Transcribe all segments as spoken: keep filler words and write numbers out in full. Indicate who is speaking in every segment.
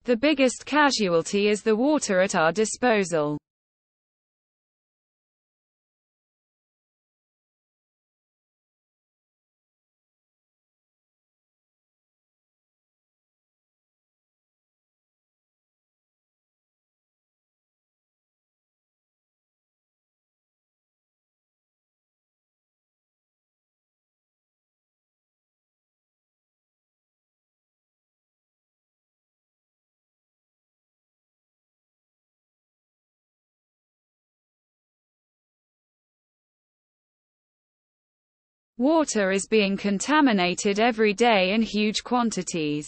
Speaker 1: The biggest casualty is the water at our disposal. Water is being contaminated every day in huge quantities.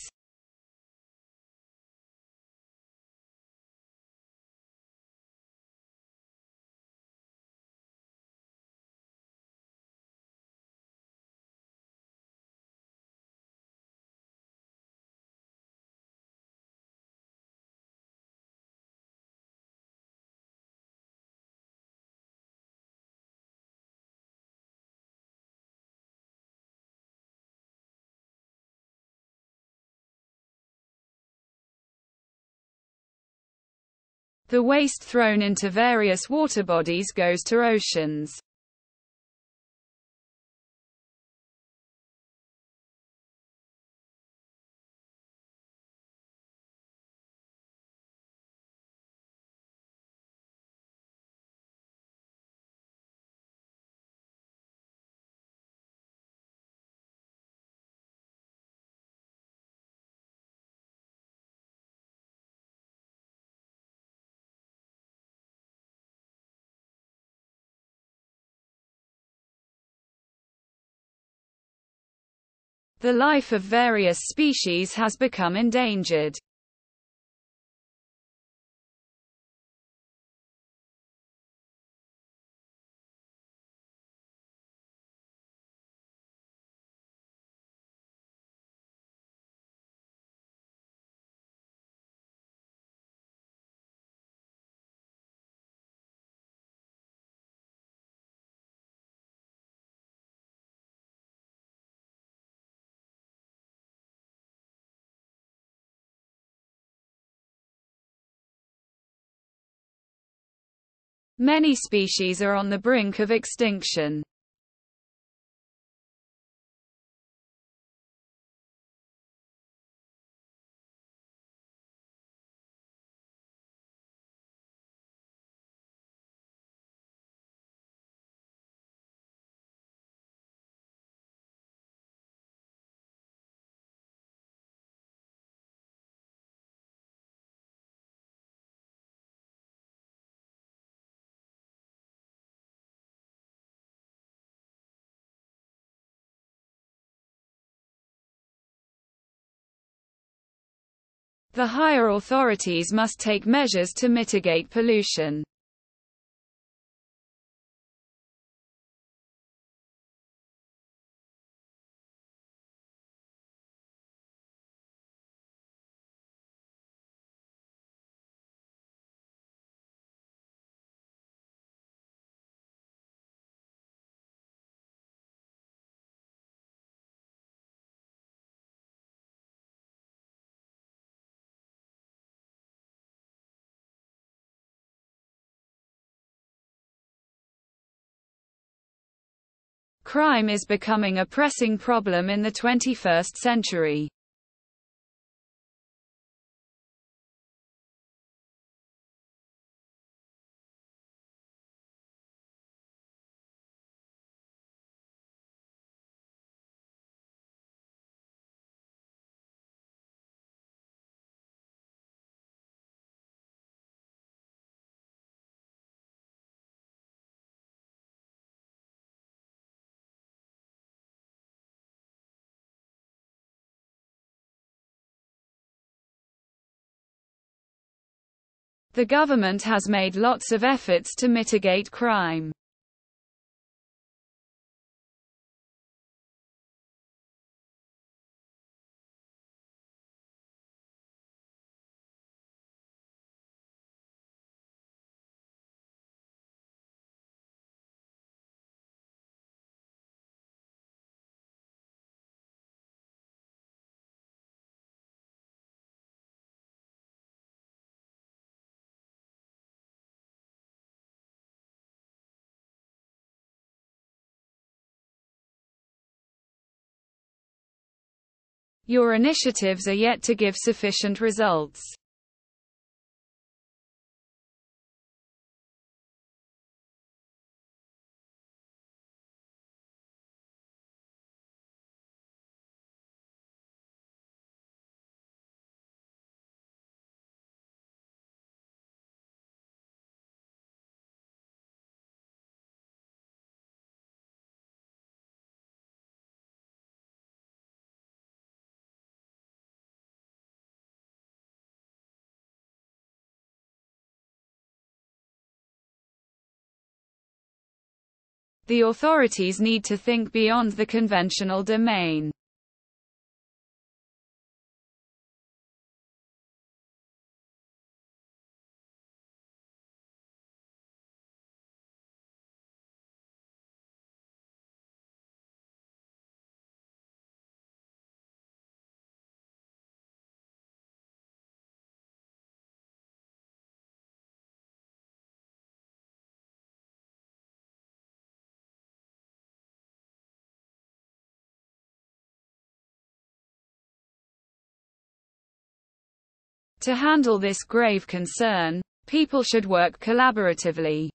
Speaker 1: The waste thrown into various water bodies goes to oceans. The life of various species has become endangered. Many species are on the brink of extinction. The higher authorities must take measures to mitigate pollution. Crime is becoming a pressing problem in the twenty-first century. The government has made lots of efforts to mitigate crime. Your initiatives are yet to give sufficient results. The authorities need to think beyond the conventional domain. To handle this grave concern, people should work collaboratively.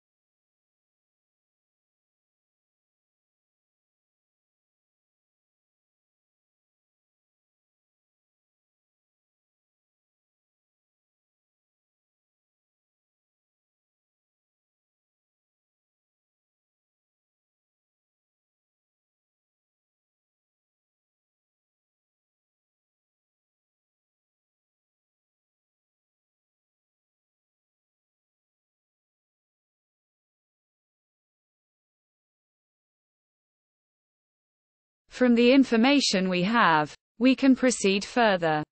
Speaker 1: From the information we have, we can proceed further.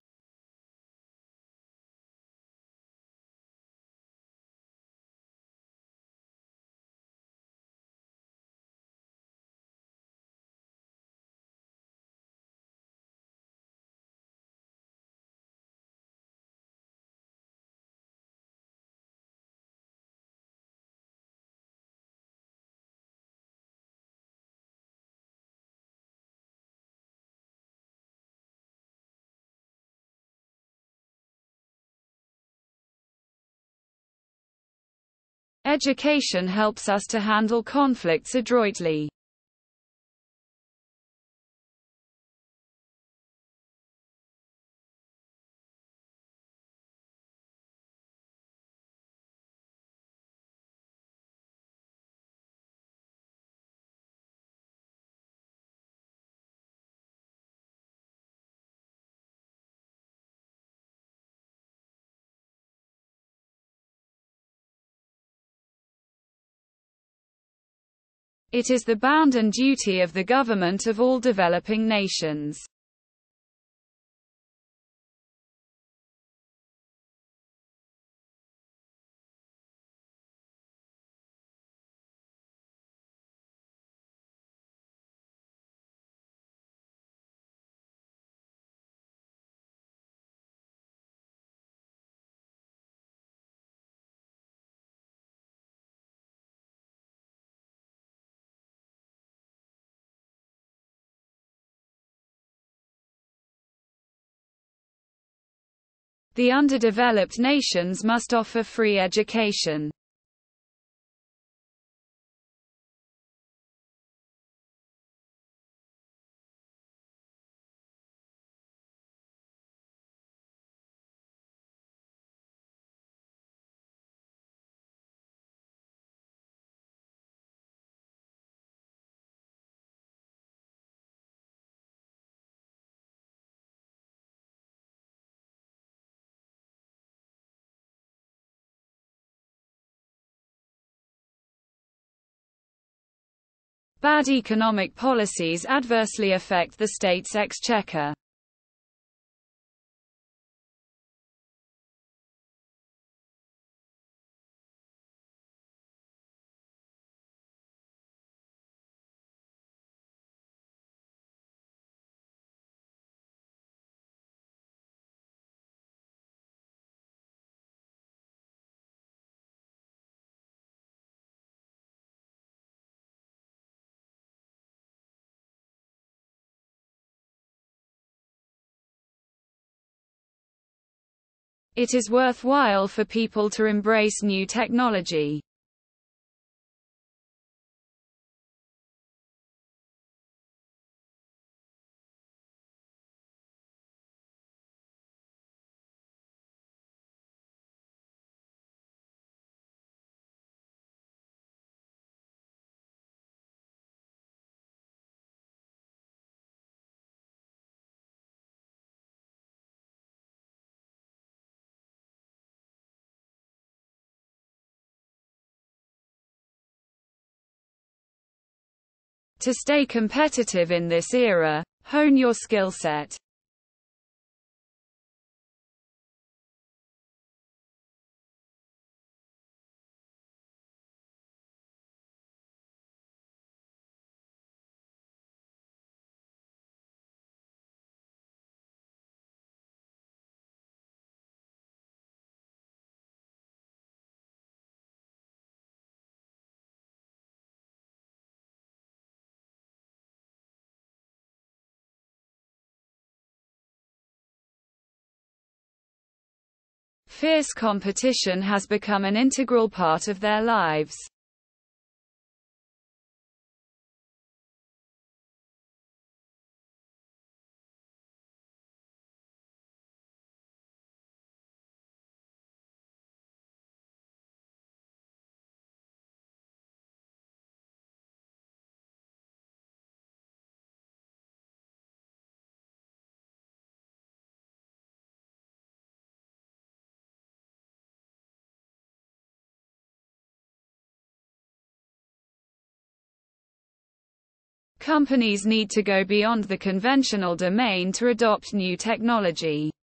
Speaker 1: Education helps us to handle conflicts adroitly. It is the bounden duty of the government of all developing nations The underdeveloped nations must offer free education. Bad economic policies adversely affect the state's exchequer. It is worthwhile for people to embrace new technology. To stay competitive in this era, hone your skill set. Fierce competition has become an integral part of their lives. Companies need to go beyond the conventional domain to adopt new technology.